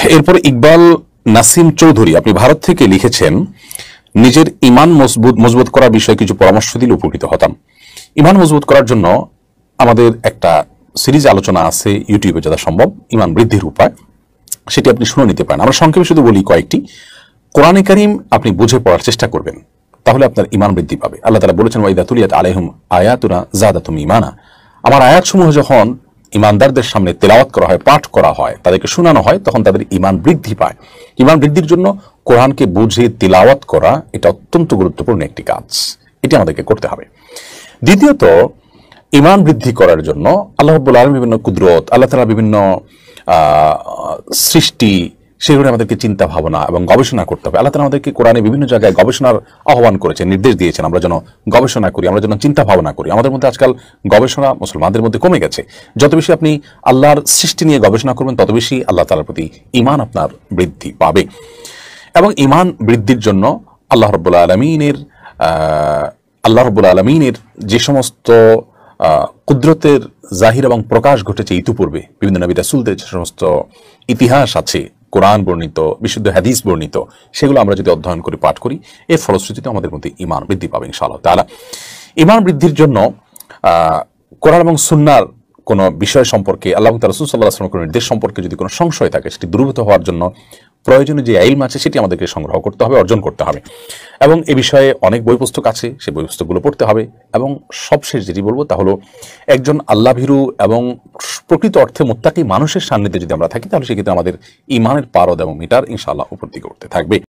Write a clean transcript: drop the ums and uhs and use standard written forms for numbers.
এরপর ইকবাল নাসিম চৌধুরী আপনি ভারত থেকে লিখেছেন, নিজের ইমান মজবুত করার বিষয়ে কিছু পরামর্শ দিলে উপকৃত হতাম। ইমান মজবুত করার জন্য আমাদের একটা সিরিজ আলোচনা আছে ইউটিউবে যথা সম্ভব, ইমান বৃদ্ধির উপায়, সেটি আপনি শুনে নিতে পারেন। আমরা সংক্ষেপে শুধু বলি কয়েকটি। কোরআনে কারীম আপনি বুঝে পড়ার চেষ্টা করবেন, তাহলে আপনার ইমান বৃদ্ধি পাবে। আল্লাহ তাআলা বলেছেন, ওয়াইদা তুলিয়াত আলাইহিম আয়াতুনা জাদাতুম ঈমানা। আমার আয়াতসমূহ যখন ইমানদারদের সামনে তেলাওয়াত করা হয়, পাঠ করা হয়, তাদেরকে শোনানো হয়, তখন তাদের ইমান বৃদ্ধি পায়। ইমান বৃদ্ধির জন্য কোরআনকে বুঝে তেলাওয়াত করা এটা অত্যন্ত গুরুত্বপূর্ণ একটি কাজ, এটি আমাদেরকে করতে হবে। দ্বিতীয়ত, ইমান বৃদ্ধি করার জন্য আল্লাহ রাব্বুল আলামিন বিভিন্ন কুদরত, আল্লাহ তাআলা বিভিন্ন সৃষ্টি, সেগুলো আমাদেরকে চিন্তা ভাবনা এবং গবেষণা করতে হবে। আল্লাহ তাআলা আমাদেরকে কোরআনে বিভিন্ন জায়গায় গবেষণার আহ্বান করেছেন, নির্দেশ দিয়েছেন, আমরা যেন গবেষণা করি, আমরা যেন চিন্তা ভাবনা করি। আমাদের মধ্যে আজকাল গবেষণা মুসলমানদের মধ্যে কমে গেছে। যত বেশি আপনি আল্লাহর সৃষ্টি নিয়ে গবেষণা করবেন, তত বেশি আল্লাহ তাআলার প্রতি ঈমান আপনার বৃদ্ধি পাবে। এবং ঈমান বৃদ্ধির জন্য আল্লাহ রাব্বুল আলামিনের যে সমস্ত কুদরতের জাহির এবং প্রকাশ ঘটেছে ইতিপূর্বে, বিভিন্ন নবী রাসূলদের যে সমস্ত ইতিহাস আছে, কোরআন বর্ণিত, বিশুদ্ধ হাদিস বর্ণিত, সেগুলো আমরা যদি অধ্যয়ন করি, পাঠ করি, এর ফলশ্রুতিতে আমাদের মধ্যে ঈমান বৃদ্ধি পাবে ইনশাআল্লাহ তাআলা। ঈমান বৃদ্ধির জন্য কোরআন এবং সুন্নাহর কোনো বিষয় সম্পর্কে, আল্লাহ তাআলা রাসূল সাল্লাল্লাহু আলাইহি ওয়াসাল্লামের কোনো নির্দেশ সম্পর্কে যদি কোনো সংশয় থাকে, সেটি দূরীভূত হওয়ার জন্য প্রয়োজনীয় যে ইলম আছে সেটি আমাদেরকে সংগ্রহ করতে হবে, অর্জন করতে হবে। এবং এ বিষয়ে অনেক বই পুস্তক আছে, সেই বই পুস্তকগুলো পড়তে হবে। এবং সবশেষ যেটি বলবো তা হলো, একজন আল্লাহভীরু এবং প্রকৃত অর্থে মুত্তাকি মানুষের সান্নিধ্যে যদি আমরা থাকি, তাহলে সেক্ষেত্রে আমাদের ঈমানের পারদ এবং মিটার ইনশাআল্লাহ উপর দিকে উঠতে থাকবে।